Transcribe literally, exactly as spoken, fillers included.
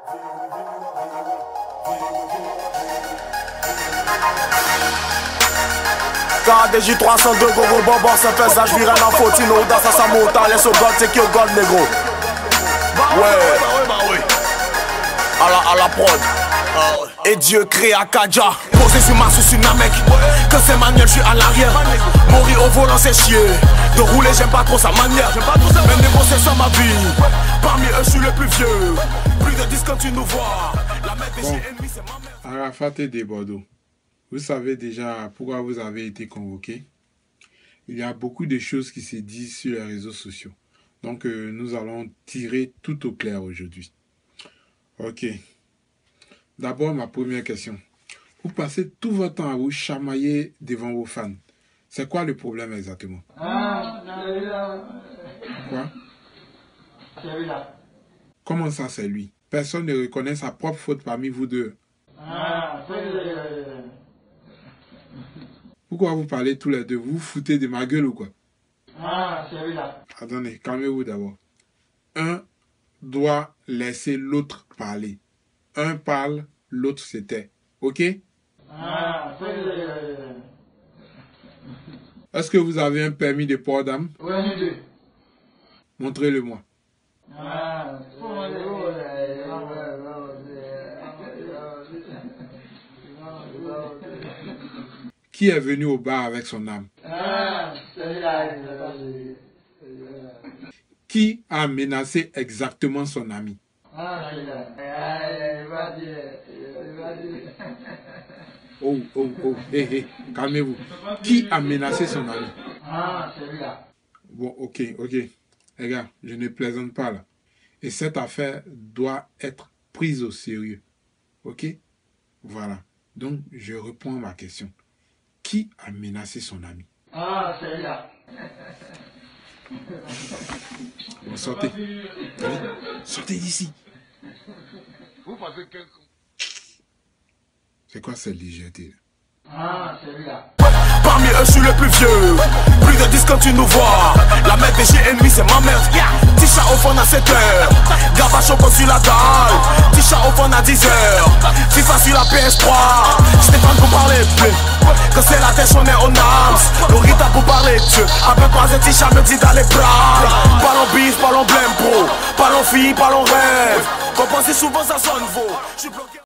K D J trois cent deux, gros bobo, ça fait ça, j'virais la fautine, dans sa samota, laisse au god, c'est qui au god, négro. Ouais, bah oui, à la, à la prod. Et Dieu crée à Kaja, posé sur ma sous une mec. Quand c'est manuel, je suis à l'arrière. Mourir au volant, c'est chier. De rouler, j'aime pas trop sa manière. Même négocier ça ma vie. Parmi eux, je suis le plus vieux. Plus de dix quand tu nous vois. La mère des ennemis, c'est ma mère. Arafat et des Bordeaux. Vous savez déjà pourquoi vous avez été convoqué. Il y a beaucoup de choses qui se disent sur les réseaux sociaux. Donc, euh, nous allons tirer tout au clair aujourd'hui. Ok. D'abord, ma première question. Vous passez tout votre temps à vous chamailler devant vos fans. C'est quoi le problème exactement? Ah, c'est lui là. Quoi? C'est lui là. Comment ça, c'est lui? Personne ne reconnaît sa propre faute parmi vous deux. Ah, c'est lui. Pourquoi vous parlez tous les deux? Vous vous foutez de ma gueule ou quoi? Ah, c'est lui là. Attendez, calmez-vous d'abord. Un doit laisser l'autre parler. Un parle, l'autre se tait. Ok? Ah, c'est lui. Est-ce que vous avez un permis de port d'âme? Oui, nous deux. Montrez-le-moi. Ah, Qui est venu au bar avec son âme? ah, c'est là. Qui a menacé exactement son ami? Ah, c'est là. Ah, il va dire. Il va dire. Oh, oh, oh, hé, hé, calmez-vous. Qui a menacé son ami? Ah, c'est lui là. Bon, ok, ok. Les gars, je ne plaisante pas là. Et cette affaire doit être prise au sérieux. Ok? Voilà. Donc, je reprends ma question. Qui a menacé son ami? Ah, c'est lui là. Bon, sortez. Allez, sortez d'ici. C'est quoi cette légèreté là? Ah, c'est lui là. Parmi eux, je suis le plus vieux. Plus de dix quand tu nous vois. La mère des ennemis, c'est ma mère. Tisha au fond à sept heures. Gabacho comme sur la dalle. Tisha au fond à dix heures. FIFA sur la P S trois. Stéphane pour parler bleu. Quand c'est la tête, on est au Nams. Lorita pour parler Dieu. Avec quoi c'est Tisha me dit d'aller braille. Parlons bif, parlons blême pro. Parlons fille, parlons rêve. Quand pensez souvent ça sonne faux. Je suis bloqué.